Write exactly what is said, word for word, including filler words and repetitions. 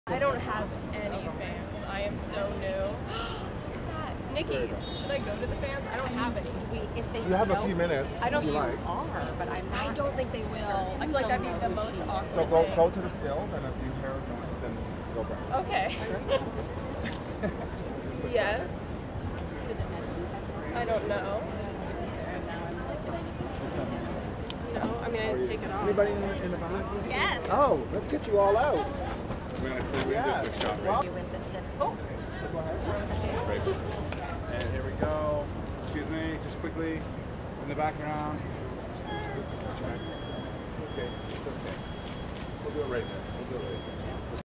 I don't have any fans. I am so new. Nikki, should I go to the fans? I don't have any. We, if they You have a don't, few minutes. I don't if you think like. you are, but I'm not. I don't think they will. I feel like that'd be the most awkward So go thing. go to the stills, and if you hear noise, then go back. Okay. Yes. I don't know. No, I mean I didn't take it off. Anybody in the, in the back? Yes. Oh, let's get you all out. We're going to Yeah. do a shot Well, right You with the tip. Oh, go ahead. And here we go. Excuse me, just quickly in the background. Okay, it's okay. We'll do it right there. We'll do it right there.